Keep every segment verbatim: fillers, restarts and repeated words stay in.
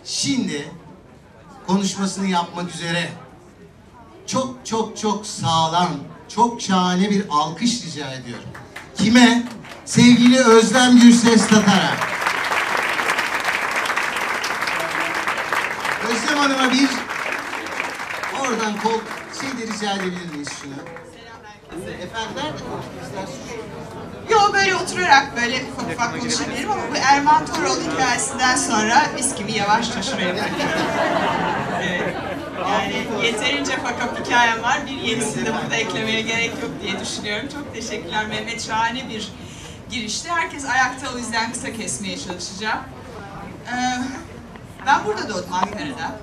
Şimdi konuşmasını yapmak üzere çok çok çok sağlam, çok şahane bir alkış rica ediyorum. Kime? Sevgili Özlem Gürses Tatar'a. Özlem Hanım'a bir oradan kol şey de rica edebilir miyiz şunu? Efendim nerede konuşmak istersin? Yo, böyle oturarak böyle ufak ufak konuşabilirim ama bu Erman Toroğlu hikayesinden sonra biz gibi yavaşça şuraya bırakıyorum. Evet. Yani yeterince fakap hikayem var. Bir yenisini de burada eklemeye gerek yok diye düşünüyorum. Çok teşekkürler Mehmet. Şahane bir girişti. Herkes ayakta, o yüzden kısa kesmeye çalışacağım. Ee, ben burada doğdum, Ankara'da.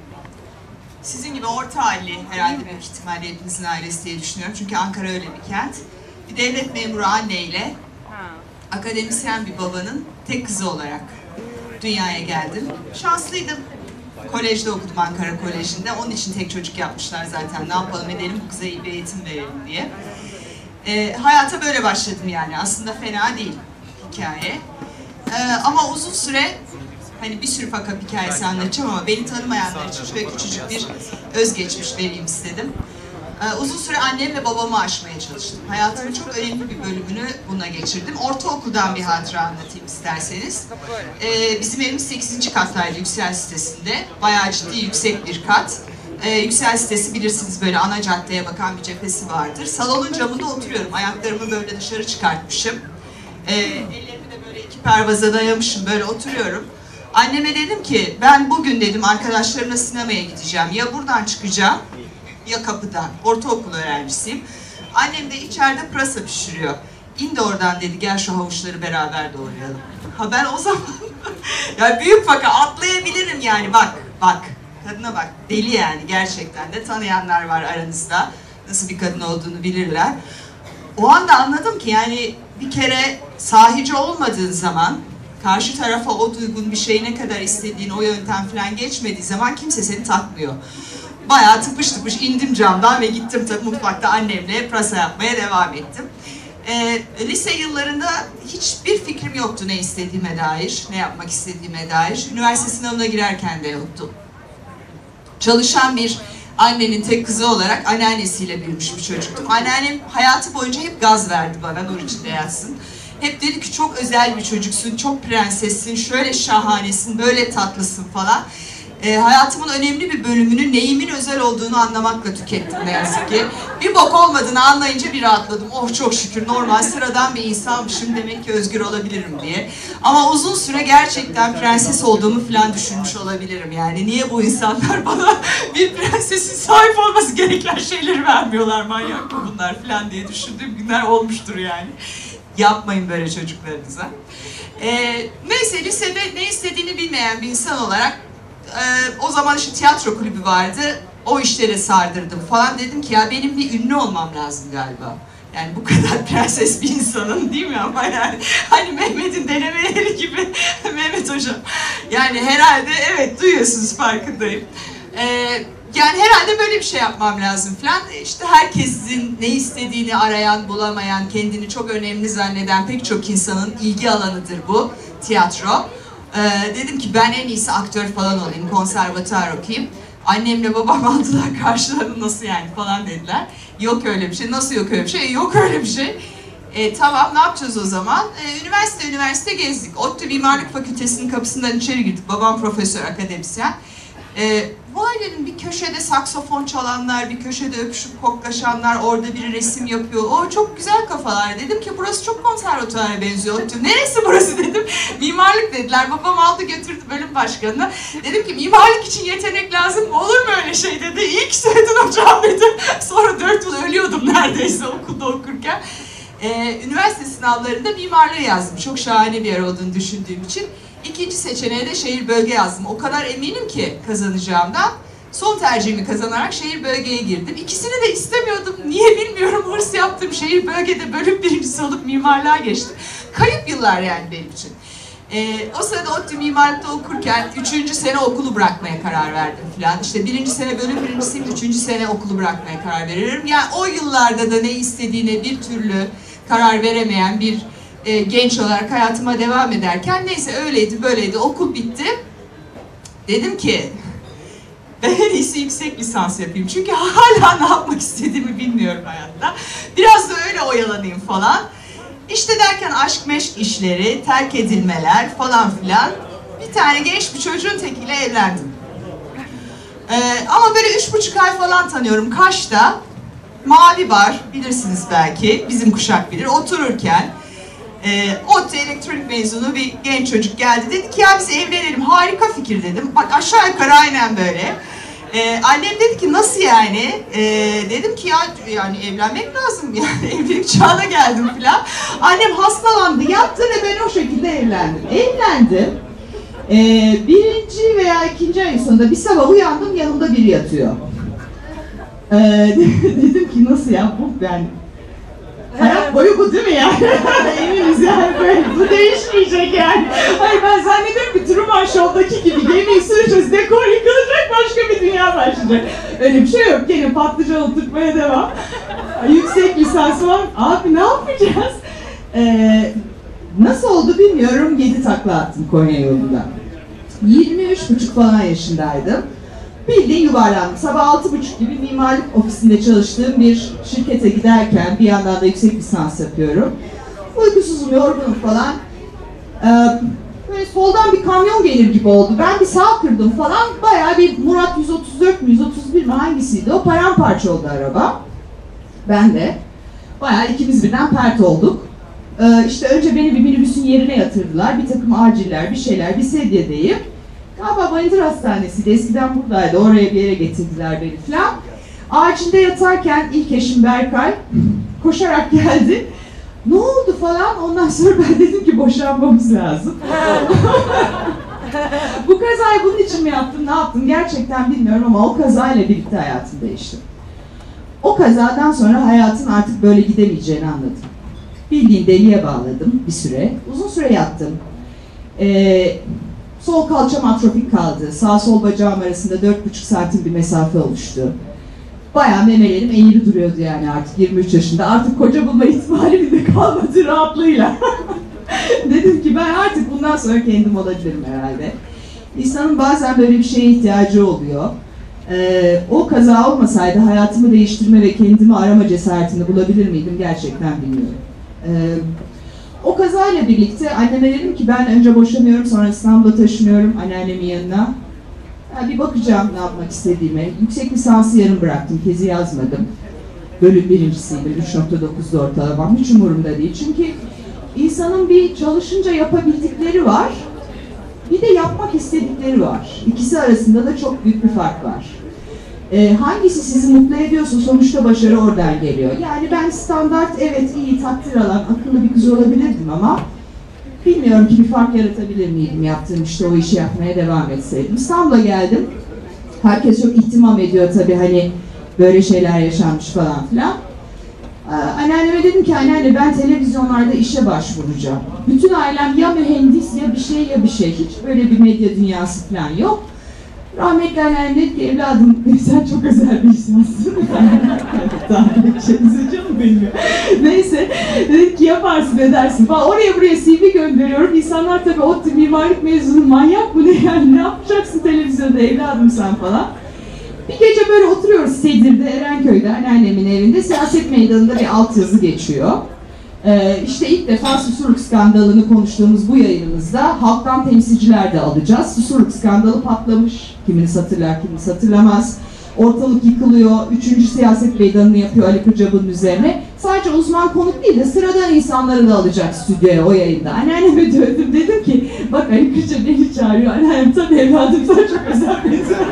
Sizin gibi orta halli herhalde büyük ihtimalle hepinizin ailesi diye düşünüyorum. Çünkü Ankara öyle bir kent. Bir devlet memuru anneyle akademisyen bir babanın tek kızı olarak dünyaya geldim. Şanslıydım. Kolejde okudum, Ankara Koleji'nde. Onun için tek çocuk yapmışlar zaten. Ne yapalım edelim, bu kıza iyi bir eğitim verelim diye. Ee, hayata böyle başladım yani. Aslında fena değil hikaye. Ee, ama uzun süre, hani bir sürü fakap hikayesi anlatacağım ama beni tanımayanlar için şöyle küçücük bir özgeçmiş vereyim istedim. Ee, uzun süre annem ve babamı aşmaya çalıştım. Hayatımın çok önemli bir bölümünü buna geçirdim. Ortaokuldan bir hatıra anlatayım isterseniz. Ee, bizim evimiz sekizinci kattaydı Yüksel sitesinde. Bayağı ciddi yüksek bir kat. Ee, Yüksel sitesi bilirsiniz, böyle ana caddeye bakan bir cephesi vardır. Salonun camında oturuyorum. Ayaklarımı böyle dışarı çıkartmışım. Ee, ellerimi de böyle iki pervaza dayamışım. Böyle oturuyorum. Anneme dedim ki, ben bugün dedim arkadaşlarımla sinemaya gideceğim. Ya buradan çıkacağım ya kapıdan. Ortaokul öğrencisiyim. Annem de içeride pırasa pişiriyor. İn de oradan dedi, gel şu havuçları beraber doğrayalım. Ha ben o zaman ya büyük faka atlayabilirim yani, bak bak. Kadına bak, deli yani gerçekten de, tanıyanlar var aranızda. Nasıl bir kadın olduğunu bilirler. O anda anladım ki yani bir kere sahici olmadığın zaman, karşı tarafa o duygun bir şey ne kadar istediğin, o yöntem falan geçmediği zaman kimse seni takmıyor. Bayağı tıpış tıpış indim camdan ve gittim tabii mutfakta annemle pırasa yapmaya devam ettim. Ee, lise yıllarında hiçbir fikrim yoktu ne istediğime dair, ne yapmak istediğime dair. Üniversite sınavına girerken de yoktu. Çalışan bir annenin tek kızı olarak anneannesiyle büyümüş bir çocuktum. Anneannem hayatı boyunca hep gaz verdi bana, nur içinde yatsın. Hep dedi ki çok özel bir çocuksun, çok prensessin, şöyle şahanesin, böyle tatlısın falan. E, hayatımın önemli bir bölümünü neyimin özel olduğunu anlamakla tükettim ne yazık ki. Bir bok olmadığını anlayınca bir rahatladım. Oh çok şükür, normal sıradan bir insanmışım, demek ki özgür olabilirim diye. Ama uzun süre gerçekten prenses olduğumu falan düşünmüş olabilirim yani. Niye bu insanlar bana bir prensesin sahip olması gereken şeyleri vermiyorlar, manyak mı bunlar falan diye düşündüğüm günler olmuştur yani. Yapmayın böyle çocuklarınıza. Ee, neyse, lisede ne istediğini bilmeyen bir insan olarak e, o zaman işte tiyatro kulübü vardı. O işlere sardırdım falan. Dedim ki ya benim bir ünlü olmam lazım galiba. Yani bu kadar prenses bir insanın, değil mi ama yani hani Mehmet'in denemeleri gibi Mehmet hocam. Yani herhalde evet, duyuyorsunuz, farkındayım. Ee, Yani herhalde böyle bir şey yapmam lazım falan. İşte herkesin ne istediğini arayan, bulamayan, kendini çok önemli zanneden pek çok insanın ilgi alanıdır bu tiyatro. Ee, dedim ki ben en iyisi aktör falan olayım, konservatuar okuyayım. Annemle babam aldılar karşılarını, nasıl yani falan dediler. Yok öyle bir şey, nasıl yok öyle bir şey, yok öyle bir şey. E, tamam, ne yapacağız o zaman? E, üniversite üniversite gezdik. ODTÜ Mimarlık Fakültesi'nin kapısından içeri girdik. Babam profesör, akademisyen. E, bu ailenin bir köşede saksofon çalanlar, bir köşede öpüşüp koklaşanlar, orada biri resim yapıyor. O çok güzel kafalar. Dedim ki burası çok konservatuara benziyor. ODTÜ. Neresi burası dedim. Mimarlık dediler. Babam aldı götürdü bölüm başkanına. Dedim ki mimarlık için yetenek lazım mı? Olur mu öyle şey dedi. İyi ki söyledin hocam dedi. Sonra dört yıl ölüyordum neredeyse okulda okurken. Ee, üniversite sınavlarında mimarlığı yazdım. Çok şahane bir yer olduğunu düşündüğüm için. İkinci seçeneğe de şehir bölge yazdım. O kadar eminim ki kazanacağımdan. Son tercihimi kazanarak şehir bölgeye girdim. İkisini de istemiyordum. Niye bilmiyorum, hırs yaptım. Şehir bölgede bölüm birincisi olup mimarlığa geçtim. Kayıp yıllar yani benim için. Ee, o sırada ODTÜ Mimarlık'ta okurken üçüncü sene okulu bırakmaya karar verdim falan. İşte birinci sene bölüm birincisiyim, üçüncü sene okulu bırakmaya karar veririm. Yani o yıllarda da ne istediğine bir türlü karar veremeyen bir e, genç olarak hayatıma devam ederken neyse öyleydi böyleydi, okul bitti. Dedim ki ben en iyisi yüksek lisans yapayım. Çünkü hala ne yapmak istediğimi bilmiyorum hayatta. Biraz da öyle oyalanayım falan. İşte derken aşk meşk işleri, terk edilmeler falan filan. Bir tane genç bir çocuğun tekiyle evlendim. Ee, ama böyle üç buçuk ay falan tanıyorum Kaş'ta. Mavi Bar, bilirsiniz belki, bizim kuşak bilir. Otururken e, ODTÜ elektronik mezunu bir genç çocuk geldi. Dedi ki ya biz evlenelim, harika fikir dedim. Bak aşağı yukarı aynen böyle. Ee, annem dedi ki nasıl yani? Ee, dedim ki ya yani evlenmek lazım yani evlilik çağına geldim falan. Annem hastalandı, yattı ve ben o şekilde evlendim. Evlendim. Ee, birinci veya ikinci ayın sonunda bir sabah uyandım, yanımda biri yatıyor. Ee, dedim ki nasıl ya bu yani hayat boyu bu değil mi yani? Eminiz yani böyle bu değişmeyecek yani. Hayır ben zannediyorum ki Truman Show'daki gibi gemiyi süreceğiz, dekor yıkılacak, başka bir dünya başlayacak. Öyle bir şey yok, gene patlıcan oturtmaya devam. Yüksek lisans var, abi ne yapacağız? Ee, nasıl oldu bilmiyorum, yedi takla attım Konya yolunda. yirmi üç buçuk falan yaşındaydım. Bildiğin yuvarlandım. Sabah altı buçuk gibi mimarlık ofisinde çalıştığım bir şirkete giderken bir yandan da yüksek lisans yapıyorum. Uykusuzum, yorgunum falan. Ee, böyle soldan bir kamyon gelir gibi oldu. Ben bir sağ kırdım falan. Bayağı bir Murat yüz otuz dört mü yüz otuz bir mi hangisiydi o? Paramparça oldu araba. Ben de. Bayağı ikimiz birden pert olduk. Ee, işte önce beni bir minibüsün yerine yatırdılar. Bir takım aciller, bir şeyler, bir sedyedeyim. Galiba Bayındır Hastanesi'ydi, eskiden buradaydı, oraya bir yere getirdiler beni falan. Acilde yatarken ilk eşim Berkay koşarak geldi. Ne oldu falan, ondan sonra ben dedim ki boşanmamız lazım. Bu kazayı bunun için mi yaptım, ne yaptım gerçekten bilmiyorum ama o kazayla birlikte hayatım değişti. O kazadan sonra hayatın artık böyle gidemeyeceğini anladım. Bildiğin deliye bağladım bir süre, uzun süre yattım. Ee, Sol kalçam atrofik kaldı. Sağ sol bacağım arasında dört buçuk santim bir mesafe oluştu. Bayağı memelerim eğri duruyordu yani artık yirmi üç yaşında. Artık koca bulma ihtimalim de kalmadı rahatlığıyla. Dedim ki ben artık bundan sonra kendim olabilirim herhalde. İnsanın bazen böyle bir şeye ihtiyacı oluyor. Ee, o kaza olmasaydı hayatımı değiştirme ve kendimi arama cesaretini bulabilir miydim gerçekten bilmiyorum. Ee, O kazayla birlikte anneme dedim ki ben önce boşanıyorum, sonra İstanbul'a taşınıyorum anneannemin yanına. Yani bir bakacağım ne yapmak istediğime. Yüksek lisansı yarım bıraktım, tezi yazmadım. Bölüm birincisiydim, üç nokta dokuzda ortalamam, hiç umurumda değil. Çünkü insanın bir çalışınca yapabildikleri var, bir de yapmak istedikleri var. İkisi arasında da çok büyük bir fark var. Ee, hangisi sizi mutlu ediyorsa sonuçta başarı oradan geliyor. Yani ben standart, evet iyi, takdir alan, akıllı bir kız olabilirdim ama bilmiyorum ki bir fark yaratabilir miydim yaptığım işte o işi yapmaya devam etseydim. İstanbul'a geldim. Herkes çok ihtimam ediyor tabii hani böyle şeyler yaşanmış falan filan. Ee, anneanneme dedim ki anneanne ben televizyonlarda işe başvuracağım. Bütün ailem ya mühendis ya bir şey ya bir şey. Hiç böyle bir medya dünyası falan yok. Rahmetli annem dedi ki evladım sen çok özel bir insansın. Tahmin edeceğinize canım bilmiyor. Neyse dedik ki yaparsın edersin falan. Oraya buraya C V gönderiyorum. İnsanlar tabii ODTÜ mimarlık mezunu manyak bu ne yani ne yapacaksın televizyonda evladım sen falan. Bir gece böyle oturuyoruz Sedir'de, Erenköy'de anneannemin evinde. Siyaset meydanında bir altyazı geçiyor. Ee, işte ilk defa Susurluk skandalını konuştuğumuz bu yayınımızda halktan temsilciler de alacağız. Susurluk skandalı patlamış. Kiminiz hatırlar, kiminiz hatırlamaz. Ortalık yıkılıyor. Üçüncü siyaset meydanını yapıyor Ali Kırcabı'nın üzerine. Sadece uzman konuk değil de sıradan insanları da alacak stüdyoya o yayında. Anneanneme döndüm dedim ki bak Ali Kırcabı beni çağırıyor. Anneannem tabii evladım sen çok özel bir insan.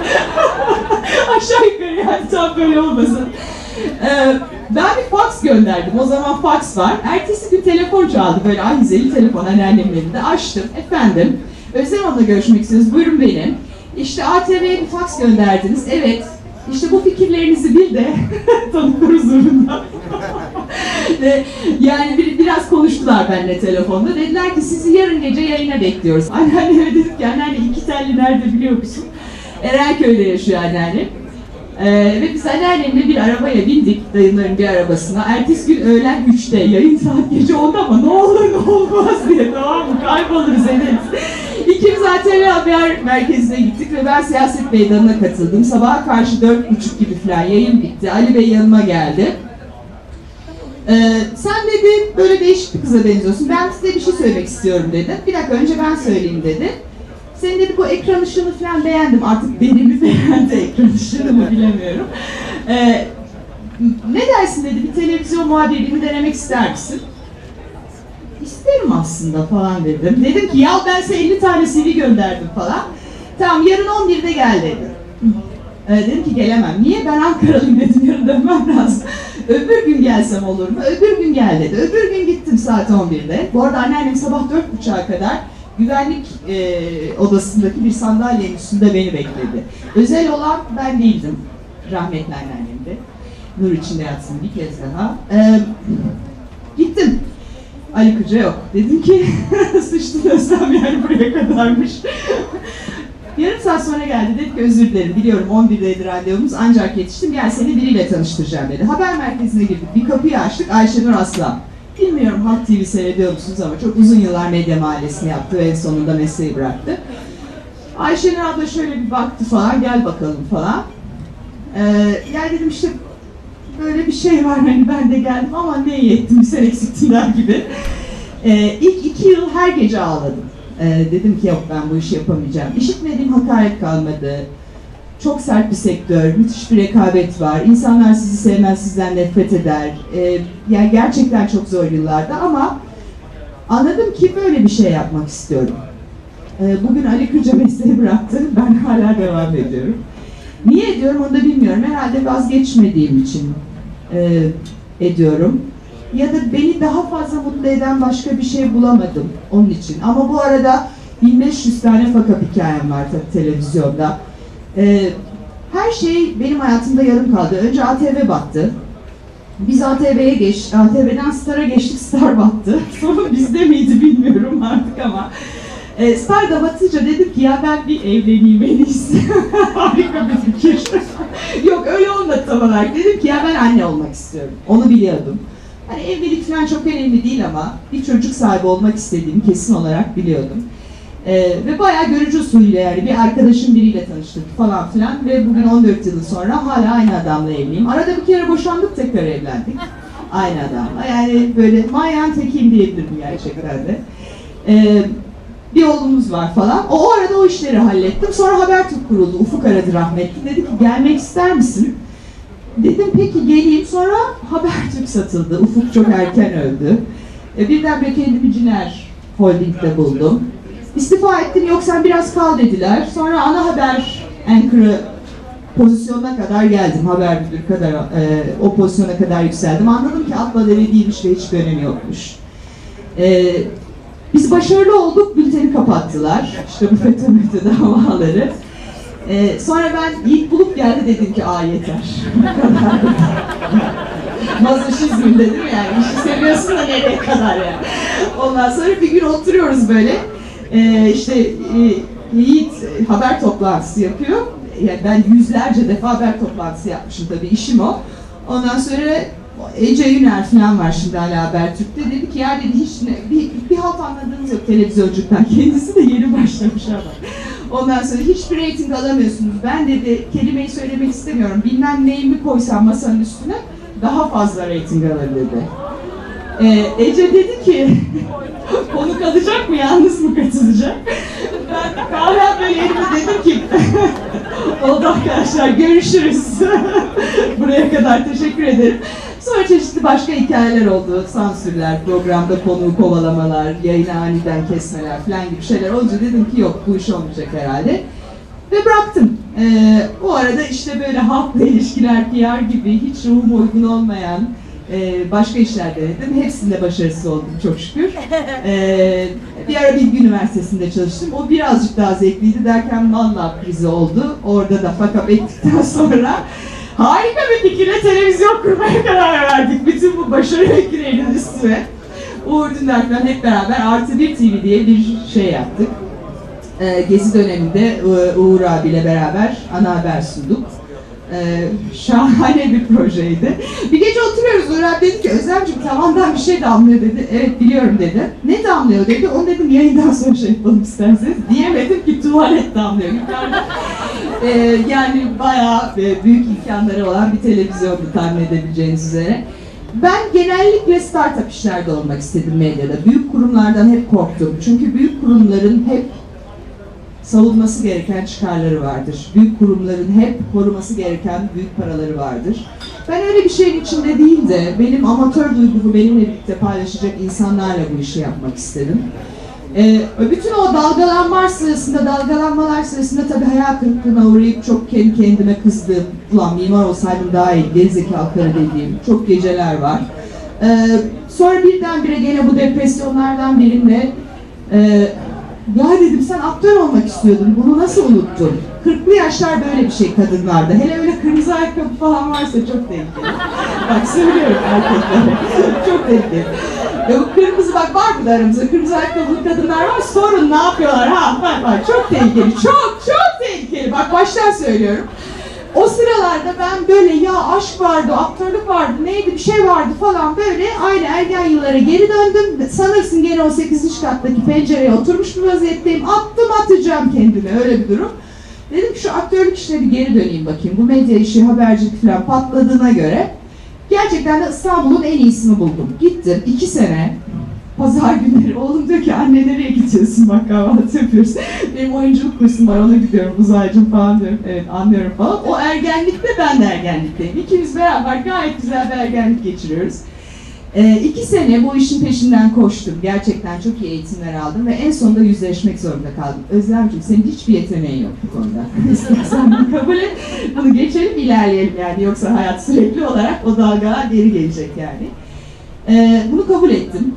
Aşağı yukarı yani tam böyle olmasın. Ee, ben bir fax gönderdim. O zaman fax var. Ertesi gün telefon çaldı. Böyle ahizeli telefon anneannemin elinde. Açtım. Efendim, Özlem Hanım'la görüşmek istiyoruz. Buyurun benim. İşte A T V'ye bir fax gönderdiniz. Evet. İşte bu fikirlerinizi bil de tanıklar huzurunda. Yani bir, biraz konuştular benimle telefonda. Dediler ki sizi yarın gece yayına bekliyoruz. Anneanneme dedim ki anneanne iki telli nerede biliyor musun? Erenköy'de yaşıyor anneannem. Ee, ve biz anneannemle bir arabaya bindik, dayımların bir arabasına. Ertesi gün öğlen üçte, yayın saat gece onda ama ne olur ne olmaz diye, tamam mı? Kayboluruz ederiz. İkimiz A T V Haber Merkezi'ne gittik ve ben siyaset meydanına katıldım. Sabaha karşı dört buçuk gibi falan yayın bitti. Ali Bey yanıma geldi. Ee, sen dedi böyle değişik bir kıza benziyorsun. Ben size bir şey söylemek istiyorum dedi. Bir dakika önce ben söyleyeyim dedi. Senin dedi bu ekran ışığını falan beğendim. Artık beni mi beğendi ekran ışığını mı bilemiyorum. Ee, ne dersin dedi, bir televizyon muhabirliğini denemek ister misin? İsterim aslında falan dedim. Dedim ki ya ben size elli tane C V gönderdim falan. Tamam yarın on birde gel dedi. Ee, dedim ki gelemem. Niye? Ben Ankaralıyım dedim, yarın dönmem lazım. Öbür gün gelsem olur mu? Öbür gün gel dedi. Öbür gün gittim saat on birde. Bu arada anneannem sabah dört buçuğa kadar güvenlik e, odasındaki bir sandalyenin üstünde beni bekledi. Özel olan ben değildim. Rahmetli anneannemdi. Nur içinde yatsın bir kez daha. Ee, gittim. Ali Kırca yok. Dedim ki sıçtın Özlem, yani buraya kadarmış. Yarım saat sonra geldi, dedi ki özür dilerim, biliyorum on birdeydi randevumuz ancak yetiştim, gel seni biriyle tanıştıracağım dedi. Haber merkezine girdik, bir kapıyı açtık, Ayşenur Aslan. Bilmiyorum Halk T V seyrediyor musunuz ama çok uzun yıllar medya mahallesini yaptı ve en sonunda mesleği bıraktı. Ayşenur abla şöyle bir baktı falan, gel bakalım falan. Ee, yani dedim işte böyle bir şey var, hani ben de geldim ama ne iyi ettim, sen eksiktin der gibi. Ee, ilk iki yıl her gece ağladım. Ee, dedim ki yok ben bu işi yapamayacağım. İşitmediğim hakaret kalmadı. Çok sert bir sektör, müthiş bir rekabet var. İnsanlar sizi sevmez, sizden nefret eder. Ee, yani gerçekten çok zor yıllarda ama anladım ki böyle bir şey yapmak istiyorum. Ee, bugün Ali Kırca mesleği bıraktı, ben hala devam ediyorum. Niye ediyorum onu da bilmiyorum. Herhalde vazgeçmediğim için e, ediyorum. Ya da beni daha fazla mutlu eden başka bir şey bulamadım onun için. Ama bu arada bin beş yüz tane fakap hikayem var tabii televizyonda. Ee, her şey benim hayatımda yarım kaldı. Önce A T V battı. Biz A T V'ye geç, A T V'den Star'a geçtik, Star battı. Sorun bizde miydi bilmiyorum artık ama. Ee, Star da batınca dedim ki ya ben bir evleneyim en iyisi. Harika bir fikir. Yok öyle olmadı tam olarak. Dedim ki ya ben anne olmak istiyorum. Onu biliyordum. Hani evlilik falan çok önemli değil ama bir çocuk sahibi olmak istediğimi kesin olarak biliyordum. Ee, ve bayağı görücü usulüyle, yani bir arkadaşım biriyle tanıştık falan filan ve bugün on dört yıl sonra hala aynı adamla evliyim. Arada bir kere boşandık, tekrar evlendik. Aynı adamla. Yani böyle manyağın tekiyim diyebilirim gerçekten de. Ee, bir oğlumuz var falan. O, o arada o işleri hallettim. Sonra Habertürk kuruldu. Ufuk aradı rahmetli. Dedi ki gelmek ister misin? Dedim peki geleyim. Sonra Habertürk satıldı. Ufuk çok erken öldü. E, birdenbire kendimi Ciner Holding'de buldum. İstifa ettim, yok sen biraz kal dediler. Sonra ana haber anchor'ı pozisyonuna kadar geldim. Haber müdürü kadar, e, o pozisyona kadar yükseldim. Anladım ki atla deve değilmiş ve hiçbir önemi yokmuş. E, biz başarılı olduk, bülteni kapattılar. İşte bu FETÖ davaları. E, sonra ben Yiğit Bulut geldi, dedim ki aa yeter. Mazoşizm dedim yani, işi seviyorsun da nereye kadar yani. Ondan sonra bir gün oturuyoruz böyle. Ee, işte e, Yiğit haber toplantısı yapıyor. Yani ben yüzlerce defa haber toplantısı yapmışım tabii, işim o. Ondan sonra Ece Yüner falan var şimdi hala Habertürk'te. Dedi ki ya dedi hiç ne, bir, bir halt anladığınız yok televizyonculuktan. Kendisi de yeni başlamış ama. Ondan sonra hiçbir reyting alamıyorsunuz. Ben dedi kelimeyi söylemek istemiyorum. Bilmem neyimi koysam masanın üstüne daha fazla reyting alır dedi. Ee, Ece dedi ki konuk alacak mı, yalnız mı katılacak? Ben kahraman böyle elime dedim ki oldu arkadaşlar, görüşürüz. Buraya kadar teşekkür ederim. Sonra çeşitli başka hikayeler oldu. Sansürler, programda konuğu kovalamalar, yayını aniden kesmeler falan gibi şeyler olunca dedim ki yok bu iş olmayacak herhalde. Ve bıraktım. Ee, o arada işte böyle halkla ilişkiler, P R gibi hiç ruhuma uygun olmayan Ee, başka işler denedim. Hepsinde başarısız oldum çok şükür. Ee, bir ara Bilgi Üniversitesi'nde çalıştım. O birazcık daha zevkliydi derken vallahi krizi oldu. Orada da fakap ettikten sonra harika bir fikirle televizyon kurmaya karar verdik. Bütün bu başarı vekillerinin üstüne. Uğur Dündar falan hep beraber Artı Bir T V diye bir şey yaptık. Ee, Gezi döneminde Uğur abiyle beraber ana haber sunduk. Ee, şahane bir projeydi. Bir gece oturuyoruz, Nurhan dedi ki Özlemciğim tavandan bir şey damlıyor dedi. Evet biliyorum dedi. Ne damlıyor dedi. Onu dedim yayından sonra şey yapalım isterseniz. Diyemedim ki tuvalet damlıyor. Yukarıda ee, yani bayağı büyük imkanları olan bir televizyondu tahmin edebileceğiniz üzere. Ben genellikle startup işlerde olmak istedim medyada. Büyük kurumlardan hep korktum. Çünkü büyük kurumların hep savunması gereken çıkarları vardır. Büyük kurumların hep koruması gereken büyük paraları vardır. Ben öyle bir şeyin içinde değil de benim amatör duygumu benimle birlikte paylaşacak insanlarla bu işi yapmak istedim. Ee, bütün o dalgalanmalar sırasında, dalgalanmalar sırasında tabii hayal kırıklığına uğrayıp çok kendi kendime kızdığım, ulan mimar olsaydım daha iyi, gerizekalı karı dediğim çok geceler var. Ee, sonra birdenbire gene bu depresyonlardan birinde e, ya dedim sen aktör olmak istiyordun, bunu nasıl unuttun? kırklı yaşlar böyle bir şey kadınlarda. Hele öyle kırmızı ayakkabı falan varsa çok tehlikeli. Bak söylüyorum erkeklere. Çok tehlikeli. Ya bu kırmızı bak var mı da aramızda kırmızı ayakkabılı kadınlar var. Sorun ne yapıyorlar ha? Bak bak çok tehlikeli. Çok çok tehlikeli. Bak baştan söylüyorum. O sıralarda ben böyle ya aşk vardı, aktörlük vardı, neydi bir şey vardı falan böyle aynı ergen yıllara geri döndüm. Sanırsın gene o sekizinci kattaki pencereye oturmuş bir vaziyetteyim. Attım atacağım kendime öyle bir durum. Dedim ki şu aktörlük işine bir geri döneyim bakayım. Bu medya işi, habercilik falan patladığına göre gerçekten de İstanbul'un en iyisini buldum. Gittim iki sene. Pazar günleri oğlum diyor ki anne nereye gidiyorsun bak kahvaltı yapıyoruz. Benim oyunculuk kursum var ona gidiyorum Uzaycığım falan diyorum. Evet anlıyorum falan. O ergenlikte ben de ergenlikteyim. İkimiz beraber gayet güzel bir ergenlik geçiriyoruz. Ee, iki sene bu işin peşinden koştum. Gerçekten çok iyi eğitimler aldım ve en sonunda yüzleşmek zorunda kaldım. Özlemciğim senin hiçbir yeteneğin yok bu konuda. İstersen bunu kabul et. Bunu geçelim ilerleyelim yani. Yoksa hayat sürekli olarak o dalgalar geri gelecek yani. Ee, bunu kabul ettim.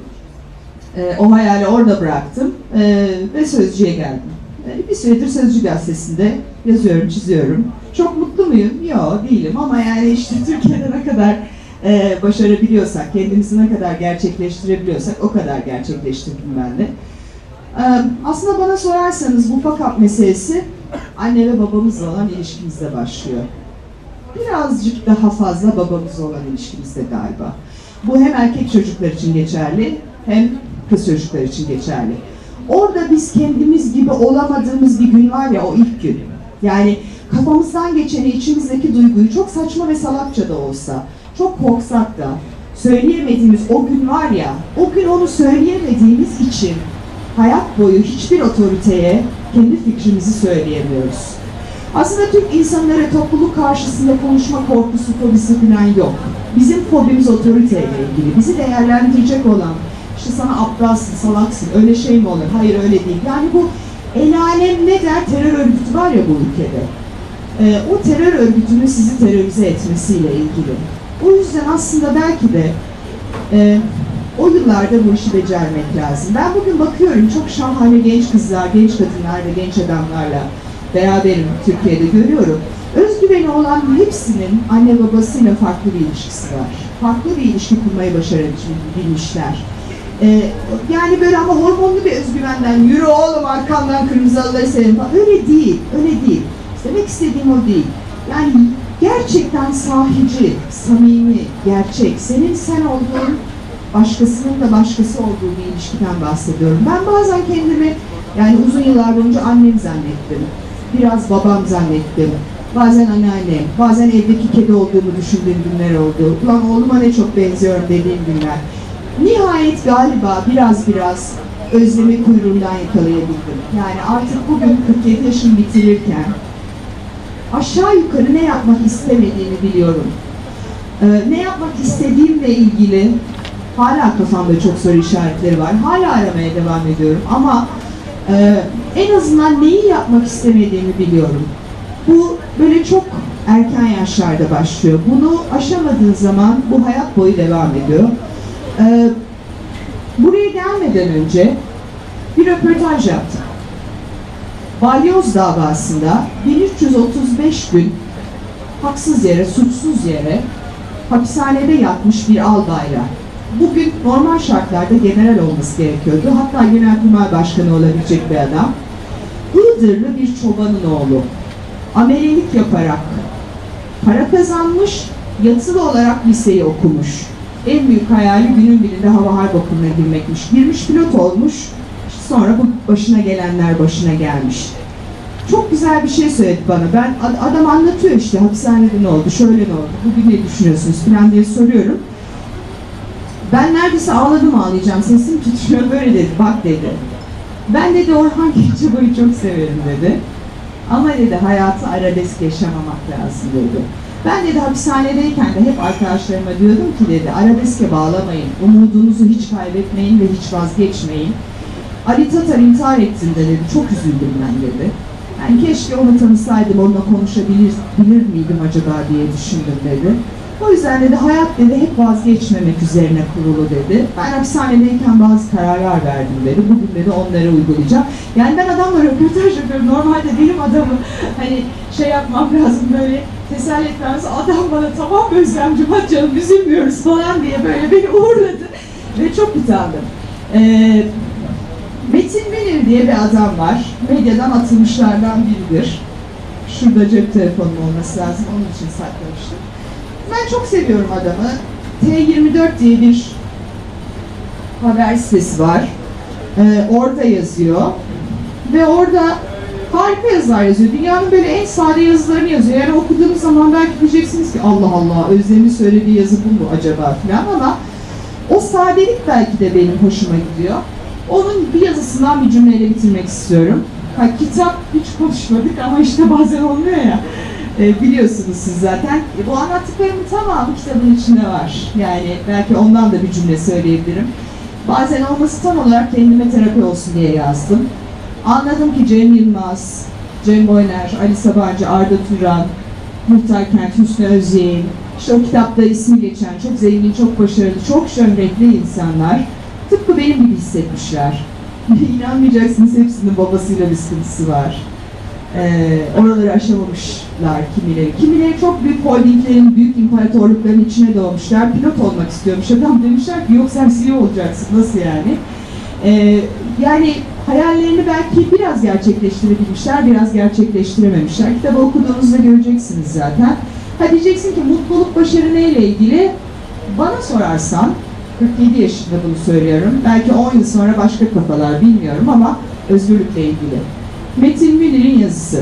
Ee, o hayali orada bıraktım ee, ve Sözcü'ye geldim. Ee, bir süredir Sözcü gazetesinde yazıyorum, çiziyorum. Çok mutlu muyum? Yok değilim ama yani işte Türkiye'de ne kadar e, başarabiliyorsak, kendimizi ne kadar gerçekleştirebiliyorsak o kadar gerçekleştirdim ben de. Ee, aslında bana sorarsanız bu fakat meselesi anne ve babamızla olan ilişkimizde başlıyor. Birazcık daha fazla babamızla olan ilişkimizde galiba. Bu hem erkek çocuklar için geçerli hem kız çocuklar için geçerli. Orada biz kendimiz gibi olamadığımız bir gün var ya o ilk gün. Yani kafamızdan geçeni, içimizdeki duyguyu çok saçma ve salakça da olsa, çok korksak da söyleyemediğimiz o gün var ya, o gün onu söyleyemediğimiz için hayat boyu hiçbir otoriteye kendi fikrimizi söyleyemiyoruz. Aslında Türk insanları topluluk karşısında konuşma korkusu, fobisi falan yok. Bizim fobimiz otoriteyle ilgili. Bizi değerlendirecek olan, işte sana aptalsın, salaksın, öyle şey mi olur? Hayır öyle değil. Yani bu el alem ne der terör örgütü var ya bu ülkede. Ee, o terör örgütünün sizi terörize etmesiyle ilgili. O yüzden aslında belki de e, o yıllarda bu işi becermek lazım. Ben bugün bakıyorum çok şahane genç kızlar, genç kadınlar ve genç adamlarla beraberim Türkiye'de görüyorum. Özgüveni olan hepsinin anne babasıyla farklı bir ilişkisi var. Farklı bir ilişki kurmayı başarabilmişler. Ee, yani böyle ama hormonlu bir özgüvenden yürü oğlum arkamdan kırmızı halıları severim falan. Öyle değil, öyle değil. Demek istediğim o değil. Yani gerçekten sahici, samimi, gerçek, senin sen olduğun, başkasının da başkası olduğu bir ilişkiden bahsediyorum. Ben bazen kendimi yani uzun yıllar boyunca annem zannettim. Biraz babam zannettim. Bazen anneannem, bazen evdeki kedi olduğumu düşündüğüm günler oldu. Ulan oğluma ne çok benziyorum dediğim günler. Nihayet galiba biraz biraz Özlem'i kuyruğundan yakalayabildim. Yani artık bugün kırk yedi yaşımı bitirirken aşağı yukarı ne yapmak istemediğimi biliyorum. Ee, ne yapmak istediğimle ilgili hala kafamda çok soru işaretleri var. Hala aramaya devam ediyorum ama e, en azından neyi yapmak istemediğimi biliyorum. Bu böyle çok erken yaşlarda başlıyor. Bunu aşamadığın zaman bu hayat boyu devam ediyor. Ee, buraya gelmeden önce bir röportaj yaptım. Balyoz davasında bin üç yüz otuz beş gün haksız yere, suçsuz yere hapishanede yatmış bir albayla. Bugün normal şartlarda general olması gerekiyordu. Hatta Genelkurmay Başkanı olabilecek bir adam. Iğdırlı bir çobanın oğlu. Amelelik yaparak para kazanmış, yatılı olarak liseyi okumuş. En büyük hayali günün birinde hava harp okuluna girmekmiş. Girmiş, pilot olmuş, sonra bu başına gelenler başına gelmiş. Çok güzel bir şey söyledi bana. Ben adam anlatıyor işte hapishanede ne oldu, şöyle ne oldu, bugün ne düşünüyorsunuz falan diye soruyorum. Ben neredeyse ağladım ağlayacağım, sesim titriyor, böyle dedi, bak dedi. Ben dedi Orhan Gencebay'ı çok severim dedi. Ama dedi hayatı arabesk yaşamamak lazım dedi. Ben dedi hapishanedeyken de hep arkadaşlarıma diyordum ki dedi arabeske bağlamayın, umudunuzu hiç kaybetmeyin ve hiç vazgeçmeyin. Ali Tatar intihar ettiğinde dedi çok üzüldüm ben dedi. Yani keşke onu tanısaydım, onunla konuşabilir bilir miydim acaba diye düşündüm dedi. O yüzden dedi hayat dedi hep vazgeçmemek üzerine kurulu dedi. Ben hapishanedeyken bazı kararlar verdim dedi. Bugün dedi onları uygulayacağım. Yani ben adamla röportaj yapıyorum. Normalde benim adamı hani şey yapmam lazım böyle teselli etmem lazım. Adam bana tamam Özlemciğim hadi canım üzülmüyoruz falan diye böyle beni uğurladı. Ve çok utandım. Ee, Metin Münir diye bir adam var. Medyadan atılmışlardan biridir. Şurada cep telefonum olması lazım. Onun için saklamıştım. Ben çok seviyorum adamı. T yirmi dört diye bir haber sitesi var. Ee, orada yazıyor. Ve orada harika yazılar yazıyor. Dünyanın böyle en sade yazılarını yazıyor. Yani okuduğunuz zaman belki diyeceksiniz ki Allah Allah Özlem'in söylediği yazı bu mu acaba falan ama o sadelik belki de benim hoşuma gidiyor. Onun bir yazısından bir cümleyle bitirmek istiyorum. Ha, kitap hiç konuşmadık ama işte bazen olmuyor ya. E, biliyorsunuz siz zaten. E, bu anlattıklarımın tamamı kitabın içinde var. Yani belki ondan da bir cümle söyleyebilirim. Bazen olması tam olarak kendime terapi olsun diye yazdım. Anladım ki Cem Yılmaz, Cem Boyner, Ali Sabancı, Arda Turan, Muhtar Kent, Hüsnü Özyeğin, işte o kitapta ismi geçen çok zengin, çok başarılı, çok şöhretli insanlar tıpkı benim gibi hissetmişler. İnanmayacaksınız hepsinin babasıyla bir sıkıntısı var. Ee, oraları aşamamışlar kimileri. Kimileri çok büyük holdinglerin, büyük imparatorlukların içine doğmuşlar. Pilot olmak istiyormuş. Adam demişler ki yok sen C E O olacaksın. Nasıl yani? Ee, yani hayallerini belki biraz gerçekleştirebilmişler, biraz gerçekleştirememişler. Kitabı okuduğunuzda göreceksiniz zaten. Ha diyeceksin ki mutluluk, başarı neyle ilgili? Bana sorarsan, kırk yedi yaşında bunu söylüyorum. Belki on yıl sonra başka kafalar bilmiyorum ama özgürlükle ilgili. Metin Münir'in yazısı.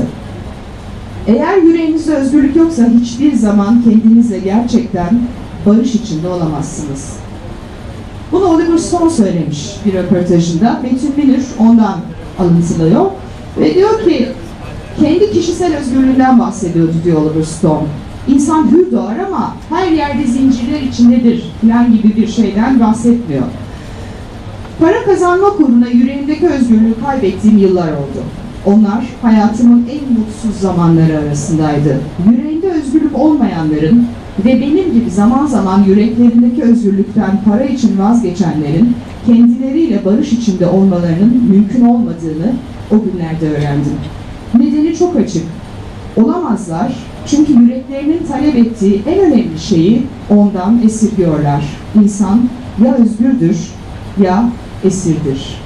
Eğer yüreğinizde özgürlük yoksa hiçbir zaman kendinizle gerçekten barış içinde olamazsınız. Bunu Oliver Stone söylemiş bir röportajında. Metin Münir ondan alıntılıyor ve diyor ki kendi kişisel özgürlüğünden bahsediyordu diyor Oliver Stone. İnsan hür doğar ama her yerde zincirler içindedir falan gibi bir şeyden bahsetmiyor. Para kazanmak uğruna yüreğimdeki özgürlüğü kaybettiğim yıllar oldu. Onlar hayatımın en mutsuz zamanları arasındaydı. Yüreğinde özgürlük olmayanların ve benim gibi zaman zaman yüreklerindeki özgürlükten para için vazgeçenlerin kendileriyle barış içinde olmalarının mümkün olmadığını o günlerde öğrendim. Nedeni çok açık. Olamazlar çünkü yüreklerinin talep ettiği en önemli şeyi ondan esirgiyorlar. İnsan ya özgürdür ya esirdir.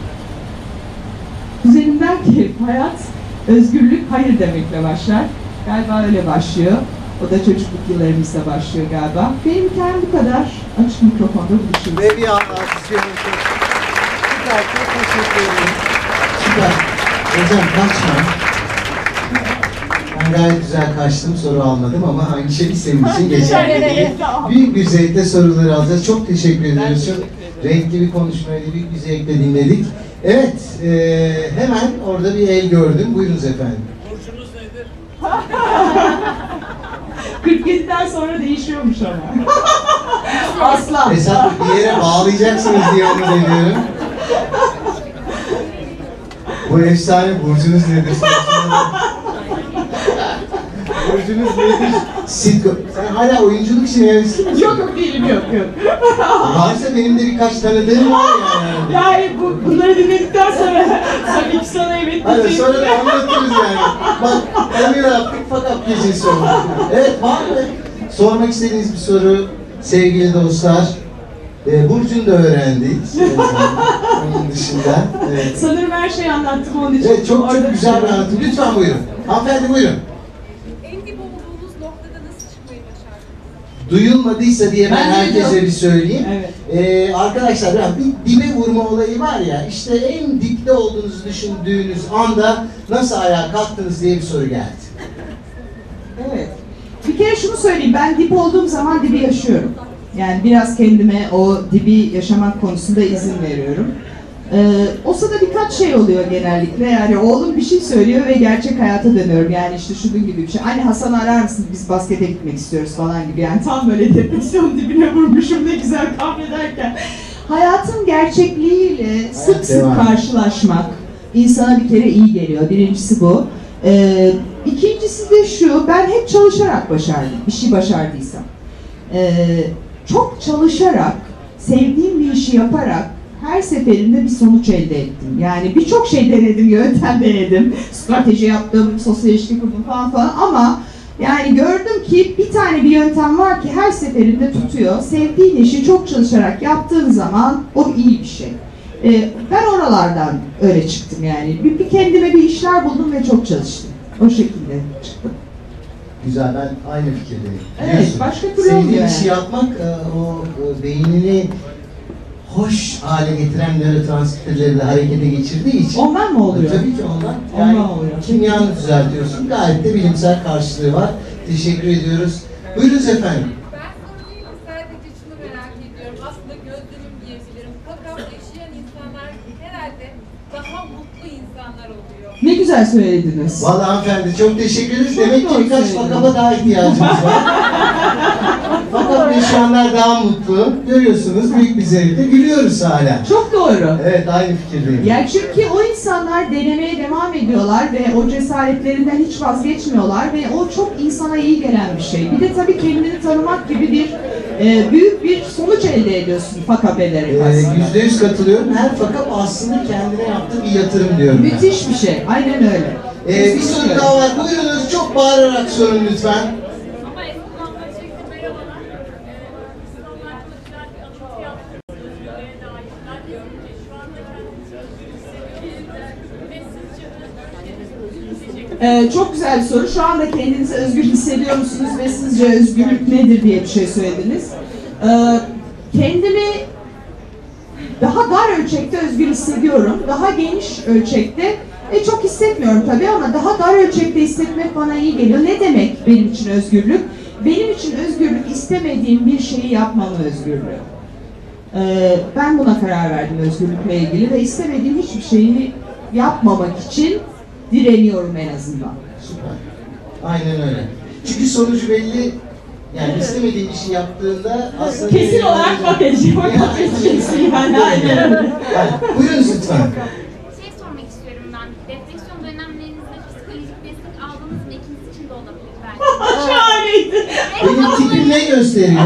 Üzerimden ki hayat, özgürlük hayır demekle başlar. Galiba öyle başlıyor. O da çocukluk yıllarımızda başlıyor galiba. Benim hikayem bu kadar. Açık mikrofonda buluşuruz. Ve bir alkışlayalım. Süper, çok teşekkür ederim. Süper. Hocam kaçma. Ben gayet güzel kaçtım, soru almadım ama aynı şey senin için geçerli değil. Büyük bir zevkle soruları alacağız. Çok teşekkür ediyoruz. Çok renkli bir konuşmaydı, büyük bir zevkle dinledik. Evet, e, hemen orada bir el gördüm. Buyurunuz efendim. Burcunuz nedir? kırk yediden sonra değişiyormuş ama. Aslan. Esat bir yere bağlayacaksınız diye umut ediyorum. Bu efsane burcunuz nedir? Burcunuz nedir? Sitcom. Sen hala oyunculuk için hevesli misin? Yok yok değilim yok yok. Varsa benim de birkaç tanıdığım var yani. Yani bu, bunları dinledikten sonra tabii ki sana evet Hadi diyeceğim. sonra da anlatırız yani. Bak kamera yaptık fakat gecesi oldu. Evet var mı? Sormak istediğiniz bir soru sevgili dostlar. Ee, Burcu'nu da öğrendik. Onun dışında. Evet. Sanırım her şeyi anlattım onun için. Evet çok çok Orada güzel bir şey- anlatım. Lütfen buyurun. Hanımefendi buyurun. En dip olduğunuz noktada nasıl çıkmaya Duyulmadıysa diye ben, Ben herkese duydum. bir söyleyeyim. Evet. Ee, arkadaşlar ya bir dibe vurma olayı var ya, işte en dipte olduğunuzu düşündüğünüz anda nasıl ayağa kalktınız diye bir soru geldi. Evet. Bir kere şunu söyleyeyim, ben dip olduğum zaman dibi yaşıyorum. Yani biraz kendime o dibi yaşamak konusunda izin veriyorum. Ee, o sırada birkaç şey oluyor genellikle. Yani oğlum bir şey söylüyor ve gerçek hayata dönüyorum. Yani işte şunun gibi bir şey. Anne Hasan'ı arar mısın? Biz baskete gitmek istiyoruz falan gibi. Yani tam böyle depresyon dibine vurmuşum ne güzel kahrederken. Hayatın gerçekliğiyle sık sık devam. karşılaşmak insana bir kere iyi geliyor. Birincisi bu. Ee, ikincisi de şu, ben hep çalışarak başardım. Bir şey başardıysam. Ee, çok çalışarak, sevdiğim bir işi yaparak her seferinde bir sonuç elde ettim. Yani birçok şey denedim, yöntem denedim, strateji yaptım, sosyal ilişki kurdum falan falan ama yani gördüm ki bir tane bir yöntem var ki her seferinde tutuyor. Sevdiğin işi çok çalışarak yaptığın zaman o iyi bir şey. Ee, ben oralardan öyle çıktım yani. Bir, bir kendime bir işler buldum ve çok çalıştım. O şekilde çıktım. Güzel, ben aynı fikirdeyim. Evet, Biliyorsun, başka türlü sevdiğin olmuyor işi yani. yapmak e, o e, beynini hoş hale getiren nörotransmitterleri de harekete geçirdiği için. Ondan mı oluyor? Tabii ki ondan. Ondan Yani oluyor. kimyanı düzeltiyorsun. Gayet de bilimsel karşılığı var. Teşekkür ediyoruz. Buyurunuz efendim. Ben soru değil de sadece şunu merak ediyorum. Aslında gözlemim diyebilirim. Fakat yaşayan insanlar genelde daha mutlu insanlar oluyor. Ne güzel söylediniz. Vallahi hanımefendi çok teşekkür ederiz. Çok Demek ki doğru birkaç söylüyorsun. fakaba daha ihtiyacımız var. Fakat yaşayanlar daha mutlu. Görüyorsunuz büyük bir zevkle gülüyoruz hala. Çok doğru. Evet, aynı fikirdeyim. Ya çünkü o insanlar denemeye devam ediyorlar ve o cesaretlerinden hiç vazgeçmiyorlar ve o çok insana iyi gelen bir şey. Bir de tabii kendini tanımak gibi bir e, büyük bir sonuç elde ediyorsun fakabeleri Ee, aslında. Yüzde yüz katılıyorum. Her fakap aslında kendine yaptığı bir yatırım diyorum ben. Müthiş bir şey. Aynen öyle. Ee, bir soru daha var. Buyurunuz, çok bağırarak sorun lütfen. Ama Esnaflar şekli merhabalar. İnsanlar çok güzel bir anlatı yaptı. Sözlüğe dair. Ben diyorum ki şu anda kendinizi hissediyorsunuz. Ve sizce özgürlük Ee, çok güzel bir soru. Şu anda kendinizi özgür hissediyor musunuz ve sizce özgürlük nedir diye bir şey söylediniz. Ee, kendimi daha dar ölçekte özgür hissediyorum. Daha geniş ölçekte e, çok hissetmiyorum tabii ama daha dar ölçekte hissetmek bana iyi geliyor. Ne demek benim için özgürlük? Benim için özgürlük istemediğim bir şeyi yapmama özgürlüğü. Ee, ben buna karar verdim özgürlükle ilgili ve istemediğim hiçbir şeyi yapmamak için direniyorum en azından. Süper. Aynen öyle. Çünkü sonucu belli. Yani istemediğin işi yaptığında aslında... Kesin olarak bak edeceğim, bak edeceksin yani aynen öyle. Yani, buyurunuz lütfen. Şey sormak istiyorum ben. Depresyon dönemlerinizde psikolojik destek aldığınız ve ikiniz için de olabilir belki. Şahaneydi. Benim tipim ne gösteriyor?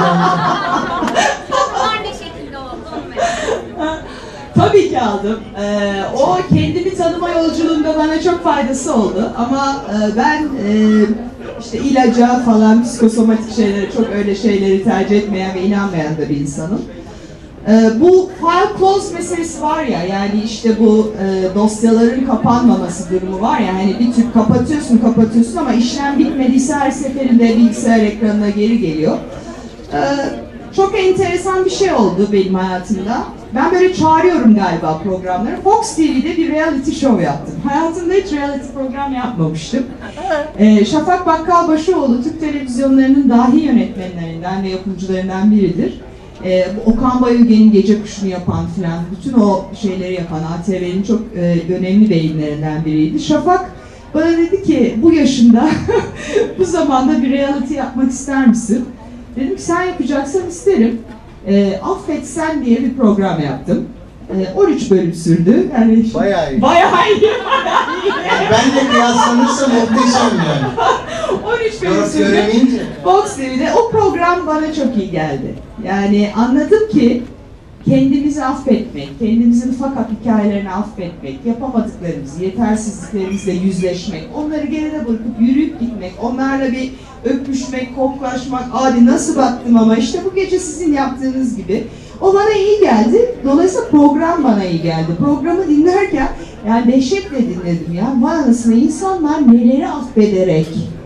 Onlar ne şekilde oldu onu merak ediyorum. Tabii ki aldım. Ee, o kendimi tanıma yolculuğunda bana çok faydası oldu. Ama e, ben e, işte ilaca falan, psikosomatik şeylere, çok öyle şeyleri tercih etmeyen ve inanmayan da bir insanım. Ee, bu file close meselesi var ya, yani işte bu e, dosyaların kapanmaması durumu var ya, hani bir tür kapatıyorsun kapatıyorsun ama işlem bitmediyse her seferinde bilgisayar ekranına geri geliyor. Ee, çok enteresan bir şey oldu benim hayatımda. Ben böyle çağırıyorum galiba programları. Fox T V'de bir reality show yaptım. Hayatımda hiç reality program yapmamıştım. Ee, Şafak Bakkalbaşıoğlu Türk televizyonlarının dahi yönetmenlerinden ve yapımcılarından biridir. Ee, Okan Bayülgen'in Gece Kuşu'nu yapan filan, bütün o şeyleri yapan A T V'nin çok e, önemli beyinlerinden biriydi. Şafak bana dedi ki bu yaşında, bu zamanda bir reality yapmak ister misin? Dedim ki sen yapacaksan isterim. E, Affetsen diye bir program yaptım. E, on üç bölüm sürdü. Yani Bayağı iyi. Bayağı iyi. Bayağı iyi. Yani benle kıyaslanırsa muhteşem yani. on üç bölüm Gör- sürdü. Göremeyince. Fox T V'de o program bana çok iyi geldi. Yani anladım ki kendimizi affetmek, kendimizin fakat hikayelerini affetmek, yapamadıklarımızı, yetersizliklerimizle yüzleşmek, onları geride bırakıp yürüyüp gitmek, onlarla bir öpüşmek, koklaşmak, abi nasıl baktım ama işte bu gece sizin yaptığınız gibi. O bana iyi geldi. Dolayısıyla program bana iyi geldi. Programı dinlerken yani dehşetle dinledim ya. Vay anasını, insanlar neleri affederek